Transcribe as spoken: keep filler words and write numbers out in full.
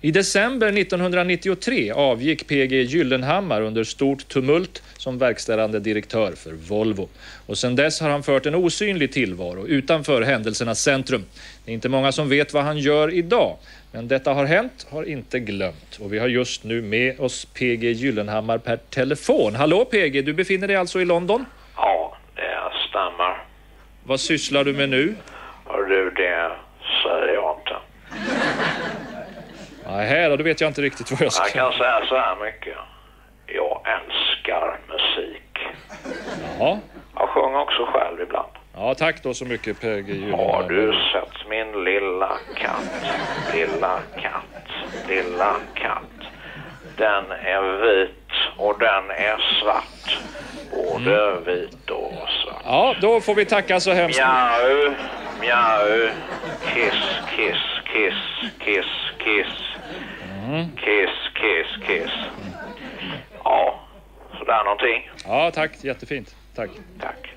I december nittonhundranittiotre avgick P G Gyllenhammar under stort tumult som verkställande direktör för Volvo. Och sedan dess har han fört en osynlig tillvaro utanför händelsernas centrum. Det är inte många som vet vad han gör idag. Men detta har hänt, har inte glömt. Och vi har just nu med oss P G Gyllenhammar per telefon. Hallå P G, du befinner dig alltså i London? Ja, det stämmer. Vad sysslar du med nu? Och du, det säger jag inte. Nej, då vet jag inte riktigt vad jag ska... Jag kan säga så här mycket. Jag älskar musik. Jaha. Jag sjunger också själv ibland. Ja, tack då så mycket P G Gyllenhammar. Har du sett min lilla katt? Lilla katt, lilla katt. Den är vit och den är svart. Både mm. vit och svart. Ja, då får vi tacka så hemskt. Mjau, mjau. Kiss, kiss, kiss, kiss, kiss. Mm. Kiss, kiss, kiss. Ja, sådär någonting. Ja, tack. Jättefint. Tack. Tack.